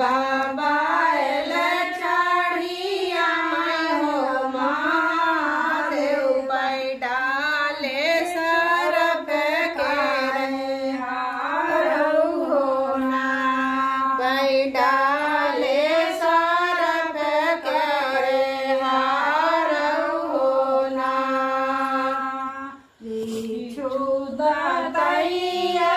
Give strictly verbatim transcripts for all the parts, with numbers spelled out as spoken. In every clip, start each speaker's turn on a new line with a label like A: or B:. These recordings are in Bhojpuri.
A: बैल चढ़िया मैं हो महादेव बैठाले सरप के हारऊ हो ना बैठाले सरप के हारऊ हो ना दैया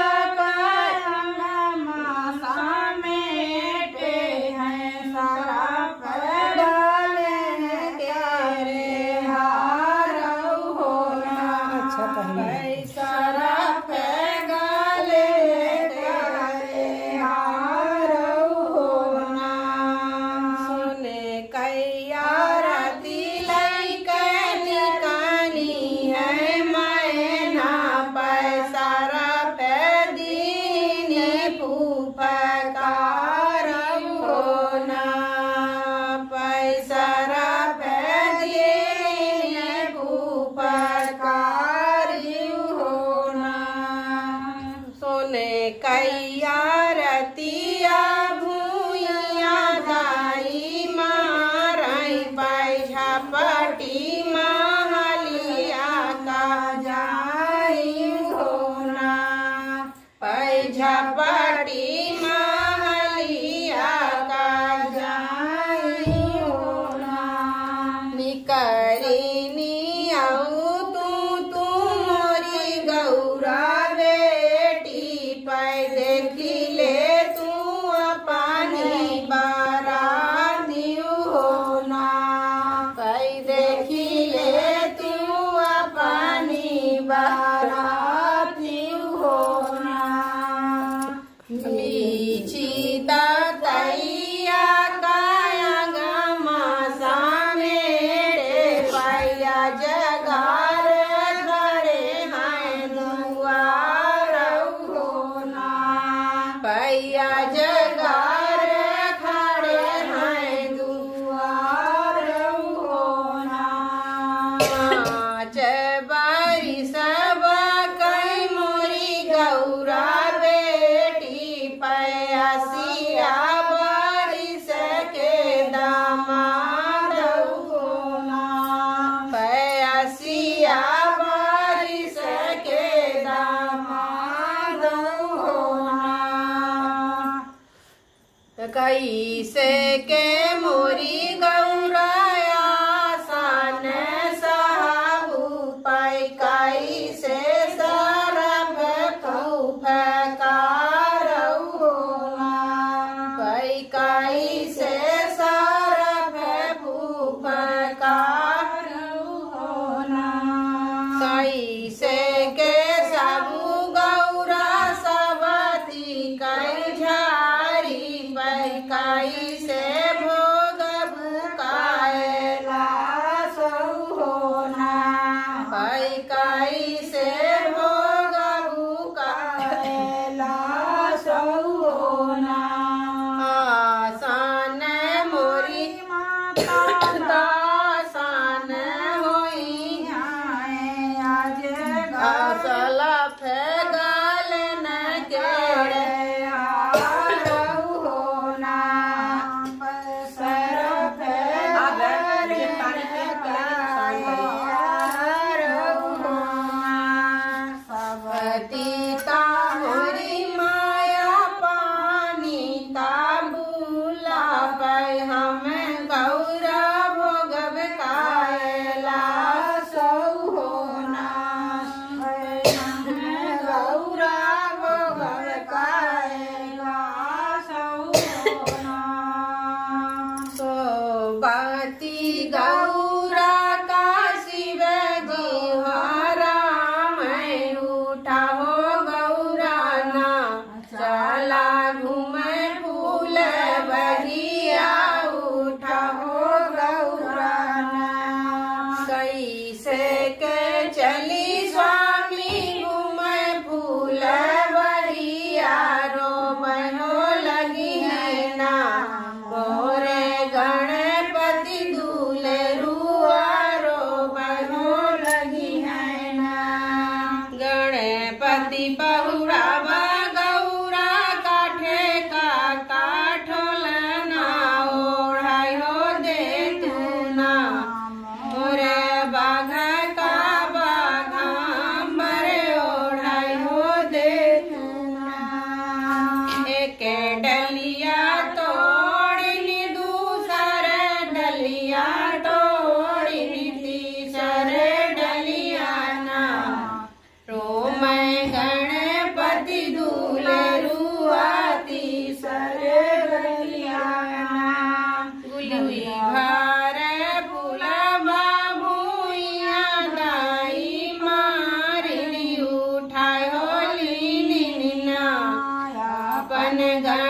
A: कैया रतिया भूइया दाई मारई पैझा पटी महलिया का जाई होना पैझा पटी महलिया का जाई होना निकरी नियाऊ तू तू मोरी गौरा देखिले तू पानी बाराती होना कई देखिले तू पानी बाराती होना मीठी तैया काया गमा सामे पैया जगार घरे हैं दुआर पैया जगार खड़े हैं दुआर होना पाँच बारी सब कई मोरी गौरा बेटी पयासिया बारिश के दामाद होना पयासिया बारिश के दामाद होना कैसे के मोरी गौराया सान साहू पाई कैसे सरब फकार होना पाई कैसे सरब फकार होना कैसे के सबू गौरा सबती कई झारी कैसे भोग भुकायला सऊ होना कैसे भोग भुकायला सऊ होना आसान मोरी माता दासान होई आज असला फेगल न केड़े गौरा का शिव जी हरा मैं उठा हो गौरा ना चला घूमे फूल बगिया उठा हो गौरा ना कैसे के चली स्वामी घूमे फूल बगिया रो बनो लगी है ना मोरे गणपति दूल्हे घन घन